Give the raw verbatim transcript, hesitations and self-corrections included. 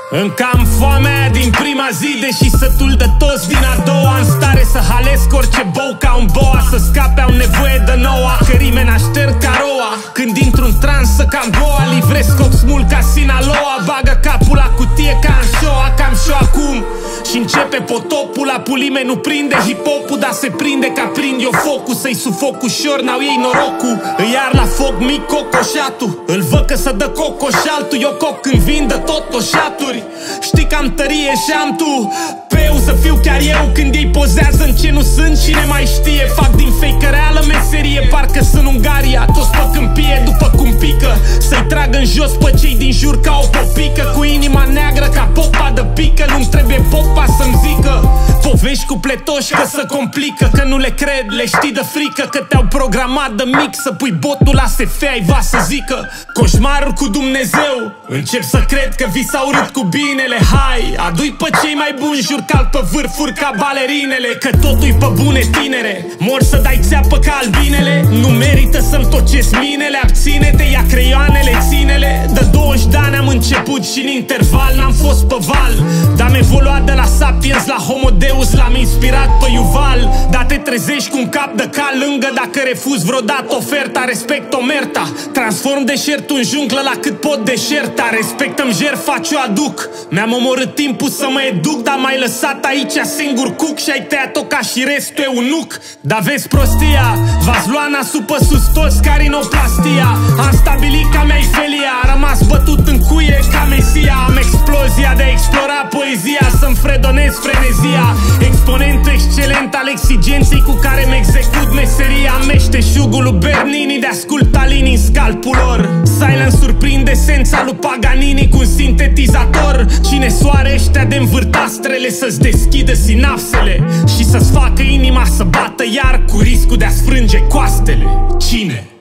Îmi cam foamea din prima zi, deși sătul de toți din a doua. În stare să halesc orice bou ca un boa, să scape au nevoie de noua, că rimeni aștern ca roa. Când intru în trans să cam boa, livrez coc smul ca Sinaloa. Bagă capul la cutie ca în show, cam show acum. Și începe potopul, la pulime nu prinde hip-hopul, dar se prinde ca prind eu focul. Să-i sufoc ușor, n-au ei norocul. Îi iar la foc mic cocoșatul, îl văd că să dă cocoșaltul. Eu coc când vin de tot toșaturi. Știi că am tărie și am tu peu să fiu chiar eu când ei pozează în ce nu sunt, cine mai știe. Fac din fake reală meserie, parcă sunt Ungaria. Toți pe câmpie după cum pică, să-i trag în jos pe cei din jur ca o popică. Cu inima neagră ca popa de pică, nu-mi trebuie popa să-mi zică povești cu pletoși că se complică, că nu le cred, le știi de frică, că te-au programat de mic să pui botul la S F, ai va să zică coșmarul cu Dumnezeu. Încep să cred că vi s-a urât cu binele. Hai, adu-i pe cei mai buni, jur cal pe vârfuri ca balerinele, că totul-i pe bune tinere. Mor să dai țeapă ca albinele, nu merită să-mi tocesc minele. Abține-te, ia creioanele, ține-le. De douăzeci de ani am început și în interval n-am fost pe val, dar am evoluat de la Sapiens la Homo Deus, l-am inspirat pe Yuval. Dar te trezești cu un cap de cal lângă dacă refuzi vreodată oferta. Respect omerta, transform deșertul în junglă la cât pot deșerta. Respectăm jertfa ce-o aduc, mi-am omorât timpul să mă educ, dar m-ai lăsat aici singur cuc și ai tăiat-o ca și restul eunuc. Dar vezi prostia, v-ați luat nasul pe sus toți ca rinoplastia. Am stabilit ca mea-i felia, a rămas bătut în cuie ca Mesia. Am explozia de a explora poezia, să-mi fredonez frenezia. Exponent excelent al exigenței cu care mi execut meseria. Am meșteșugul lui Bernini de asculta linii în scalpul lor. Silence surprinde esența lui Paganini cu un sintetizator. Cine soare ăștia de învârtastrele să-ți deschidă sinapsele și să-ți facă inima să bată iar cu riscul de a sfrânge coastele? Cine?